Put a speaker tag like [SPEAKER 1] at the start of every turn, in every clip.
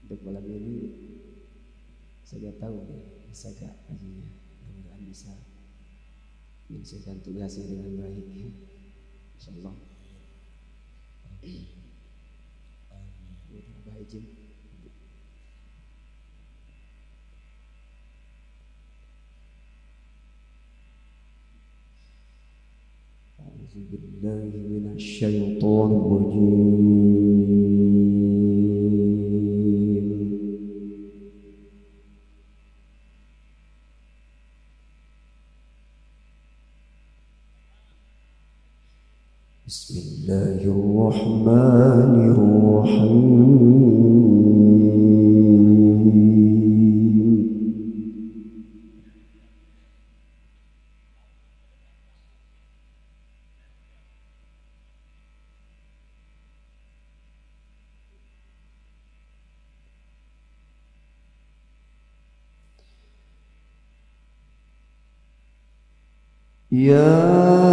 [SPEAKER 1] Untuk malam ini saya tahu bisa gak hajinya, mudah-mudahan bisa menyelesaikan tugasnya dengan baik, insyaallah. Baik izin. A'udzu billahi minasyaitonir rajim. Bismillahirrahmanirrahim. Ya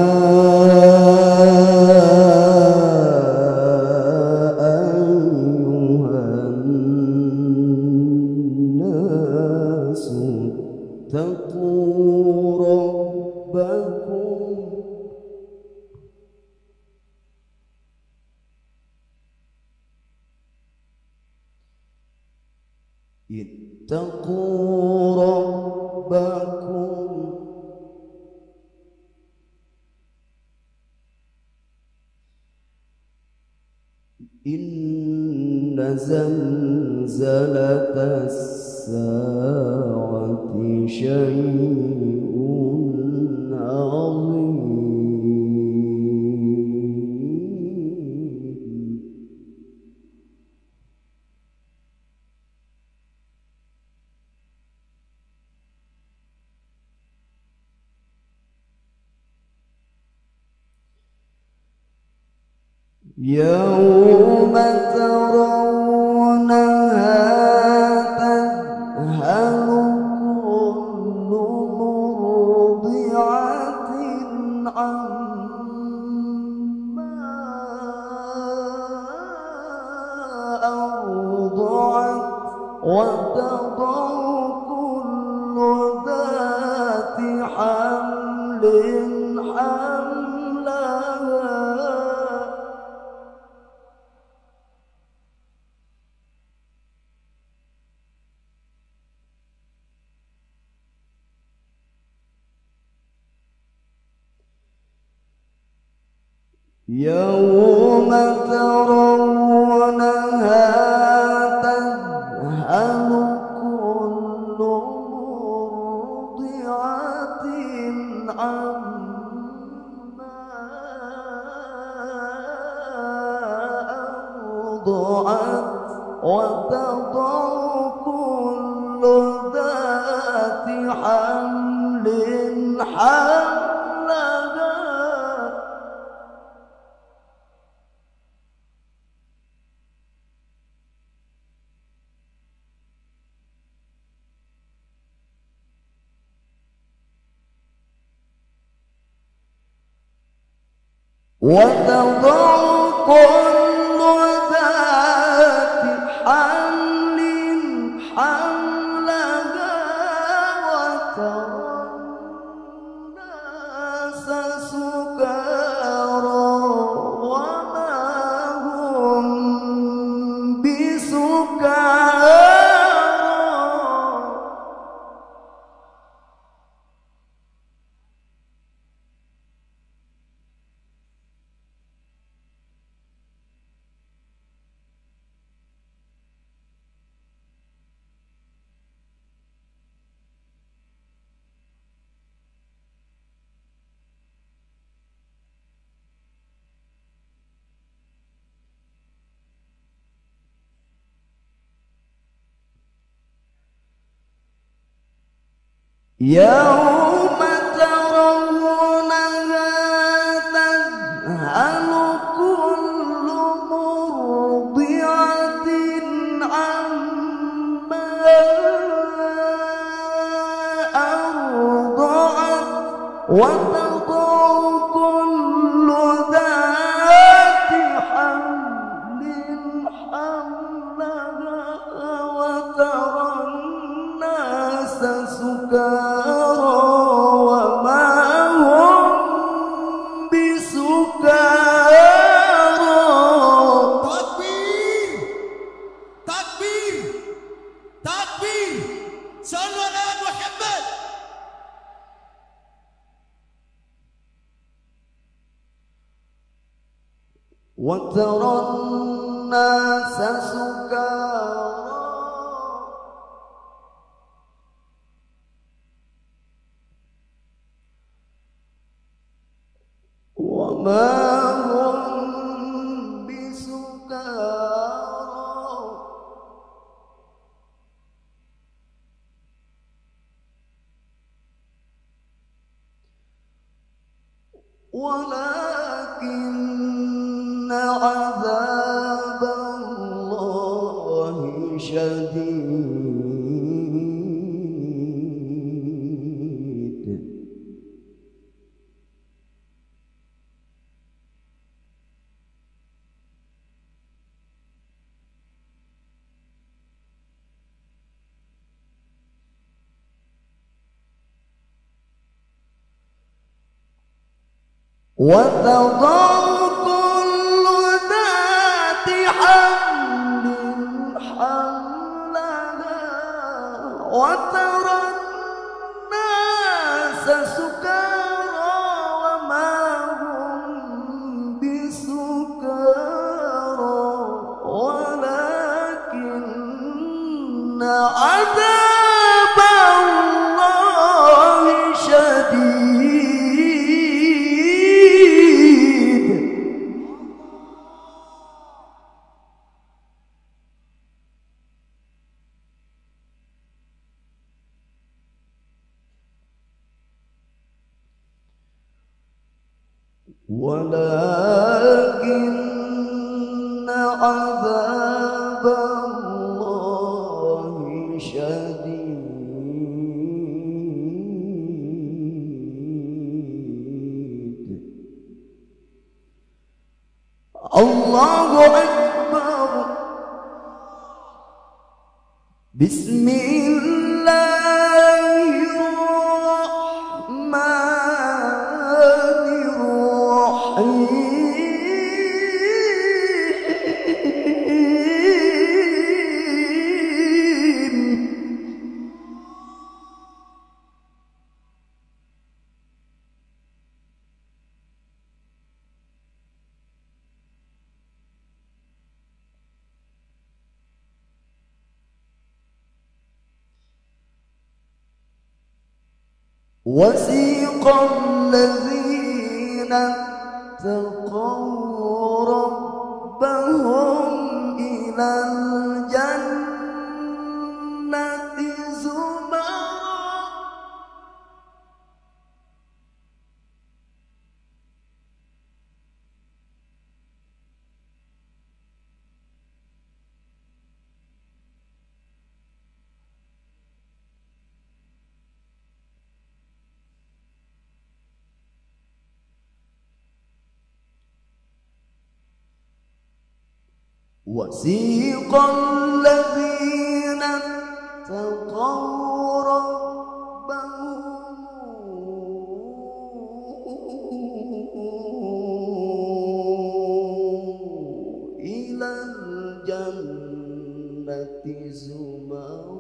[SPEAKER 1] ittaqu rabbakum inna zalzalatas sa'ati syai'un 'azim. Yawma tarawnaha tadhalu kullu murdi'atin amma arda'at wa tada'u kullu dhati hamlin hamlaha. Yawma tarawnaha tadhalu kullu murdi'atin amma arda'at wa tada'u kullu dhati hamlin hamlaha. وتضع كل ذات حمل حملها وترى الناس سكارى وما هم بسكارى. يوم ترونها تذهل كل مرضعة عما أرضعت وتضع كل ذات حمل حملها
[SPEAKER 2] وترى الناس سكارى وما هم بسكارى ولكن عذاب الله شديد وتضع كل ذات حمل حملها وترى الناس سكارى وما هم بسكارى ولكن عذاب الله شديد ولكن عذاب الله شديد الله أكبر بسم الله الرحمن الرحيم وسيق الذين اتقوا ربهم إلى الجنة زمرا وسيق الذين اتقوا ربهم إلى الجنة زمرا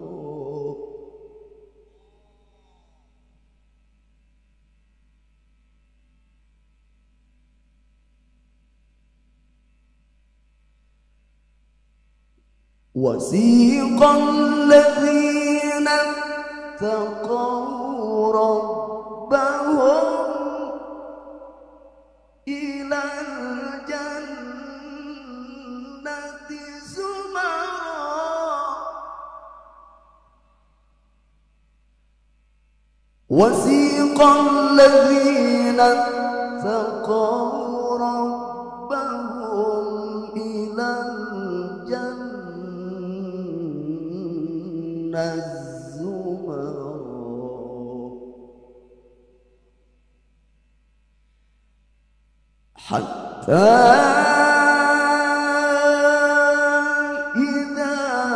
[SPEAKER 2] وسيق الذين اتقوا ربهم إلى الجنة زمرا وسيق الذين اتقوا ربهم إلى الجنة الزمر حتى إذا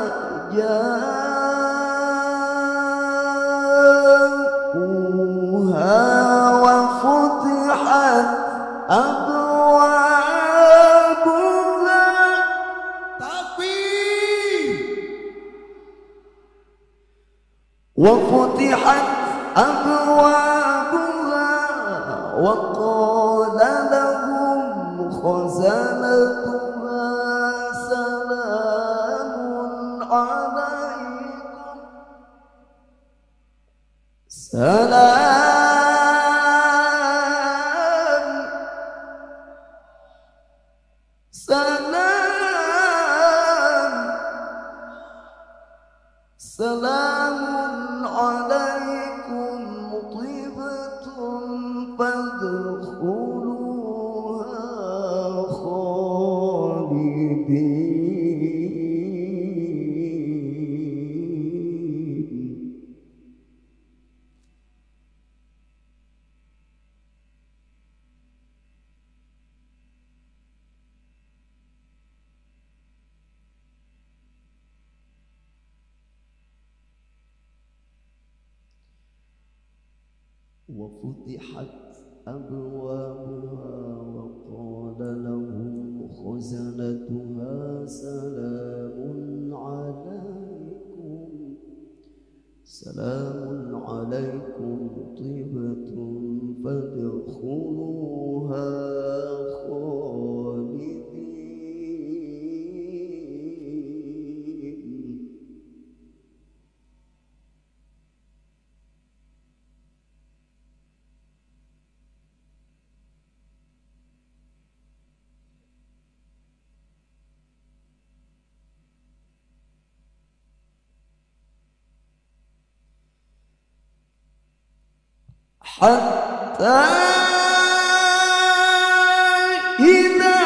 [SPEAKER 2] جاءوها وفتحت أبوابها وفتحت أبوابها وقال لهم خزنتها سلام عليكم سلام عليكم طبتم فادخلوها خالدين. وفتحت أبوابها وقال لهم خزنتها سلام عليكم طبتم فادخلوها خالدين. حتى إذا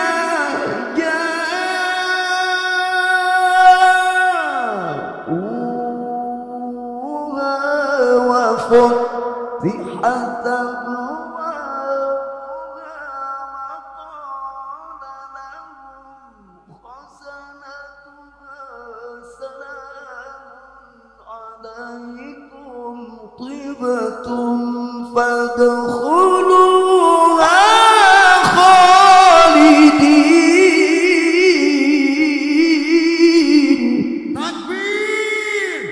[SPEAKER 2] جاءوها وفتحت طبتم فادخلوها خالدين.
[SPEAKER 3] Takbir.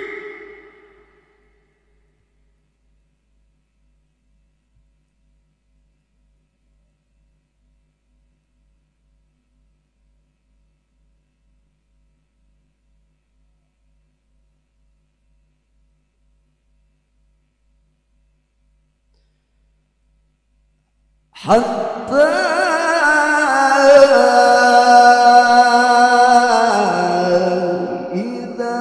[SPEAKER 2] حتى إذا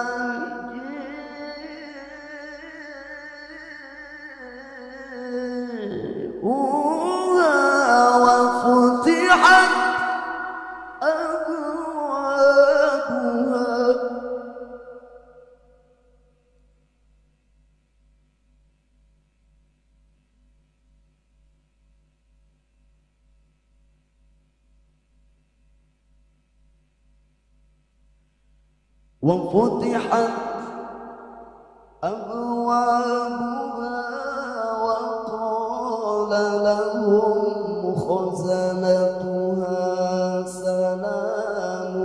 [SPEAKER 2] جاءوها وفتحت أبوابها وقال لهم خزنتها سلام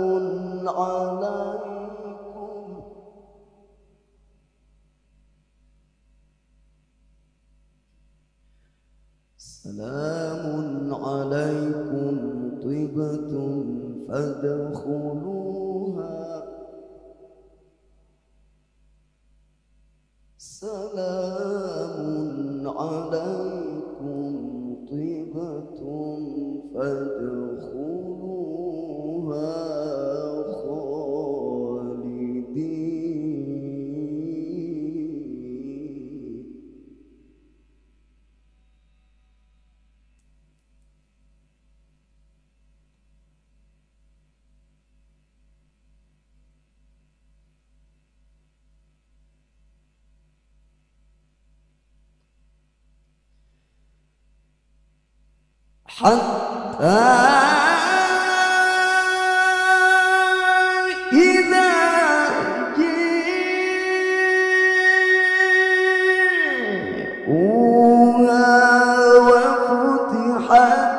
[SPEAKER 2] عليكم طبتم فادخلوها سلام عليكم طبتم فادخلوها خالدين. حتى إذا جاءوها وفتحت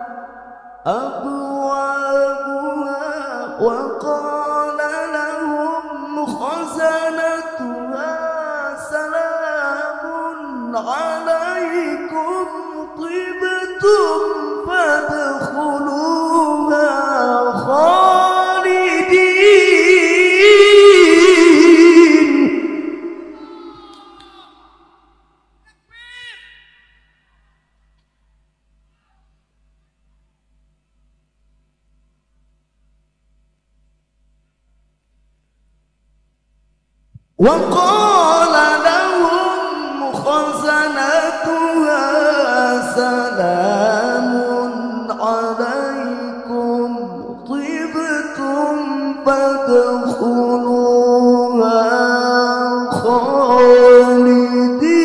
[SPEAKER 2] أبوابها وقال لهم خزنتها سلام عليكم طبتم فادخلوا وقال لهم خزنتها سلام عليكم طبتم فادخلوها خالدين.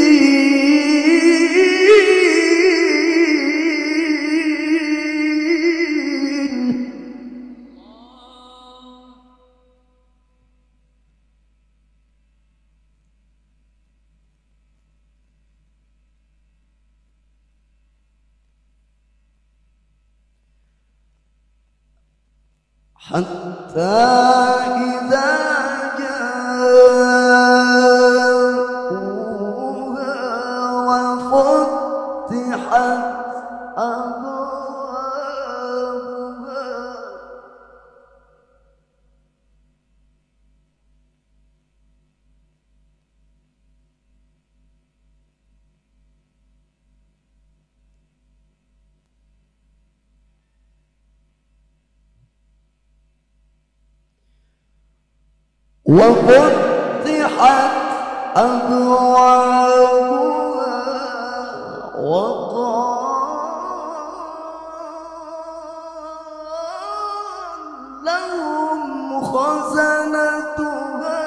[SPEAKER 2] حتى إذا جاءوها وفتحت أبوابها وقال لهم خزنتها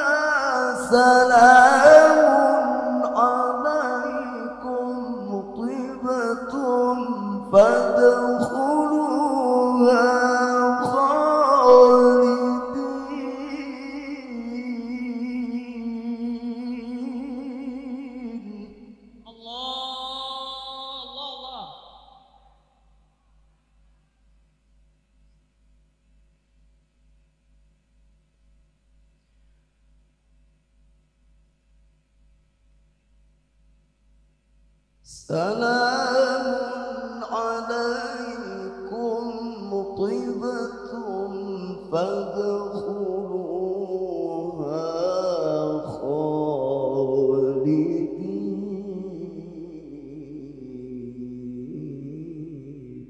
[SPEAKER 2] سلام عليكم طبتم فادخلوها سلام عليكم طبتم فادخلوها خالدين.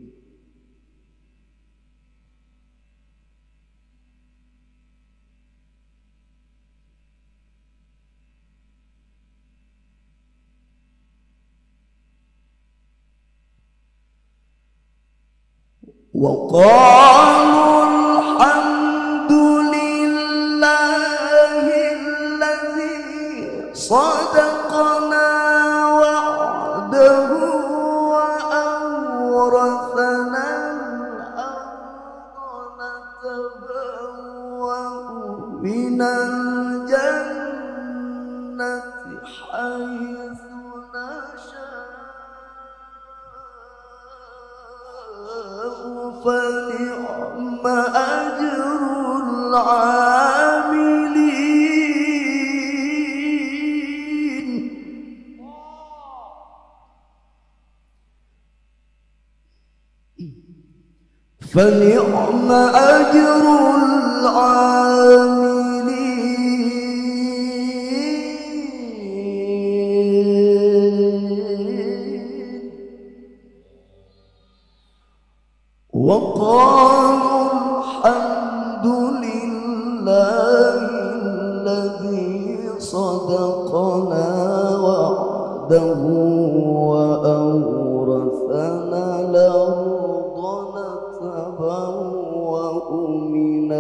[SPEAKER 2] وقالوا الحمد لله الذي صدقنا وعده وأورثنا الأرض نتبوأ من الجنة حيث نشاء فنعم أجر العاملين. فنعم أجر العاملين. وقالوا الحمد لله الذي صدقنا وعده وأورثنا الأرض نتبوأ من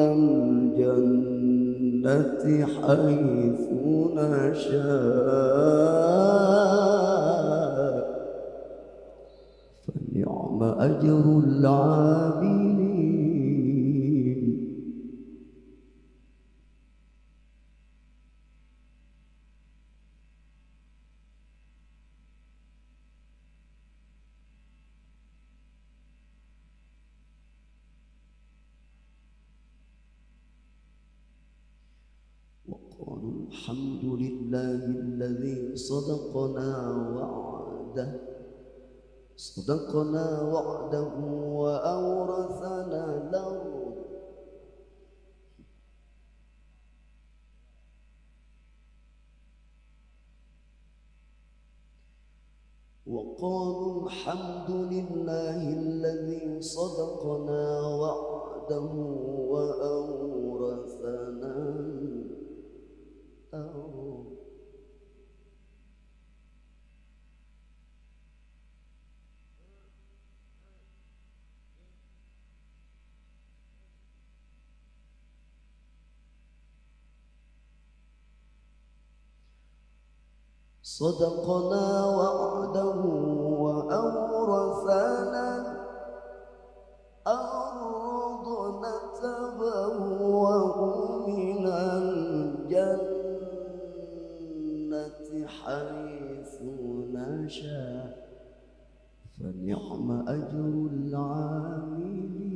[SPEAKER 2] الجنة حيث نشاء فنعم أجر العاملين. وقالوا الحمد لله الذي صدقنا وعده وأورثنا الأرض وقالوا الحمد لله الذي صدقنا وعده وأورثنا الأرض صدقنا وعده وأورثنا الأرض نتبوأ من الجنة حيث نشاء فنعم أجر العاملين.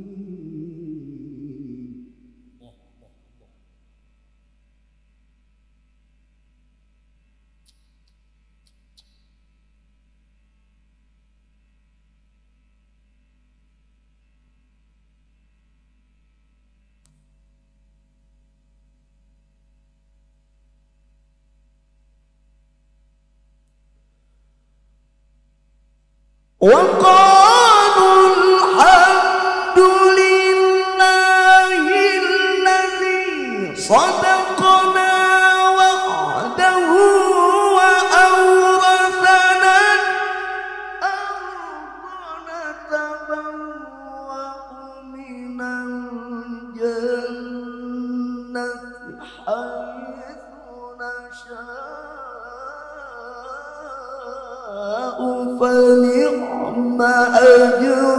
[SPEAKER 2] وقالوا الحمد لله الذي صدقنا وعده وأورثنا الأرض نتبوأ من الجنة حيث نشاء فنعم أجر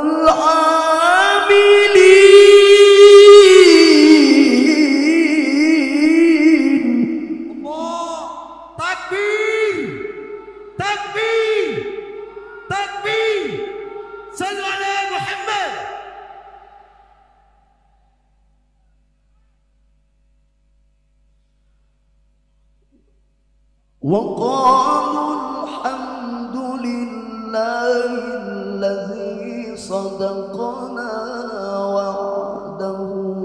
[SPEAKER 2] العاملين.
[SPEAKER 3] الله takbir takbir takbir sallu ala Muhammad.
[SPEAKER 2] وقالوا الحمد لله الذي صدقنا وعده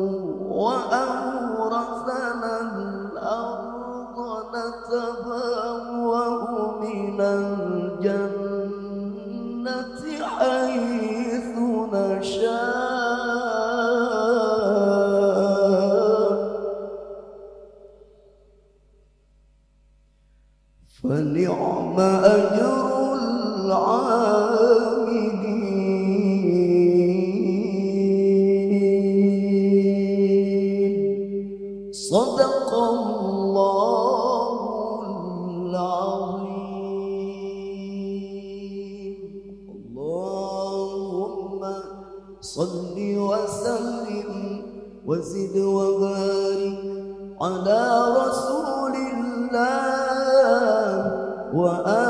[SPEAKER 2] وأورثنا الأرض نتبوأ من الجنة حيث نشاء فنعم أجر العاملين. صدق الله العظيم. اللهم صل وسلم وزد وبارك على رسول الله وآله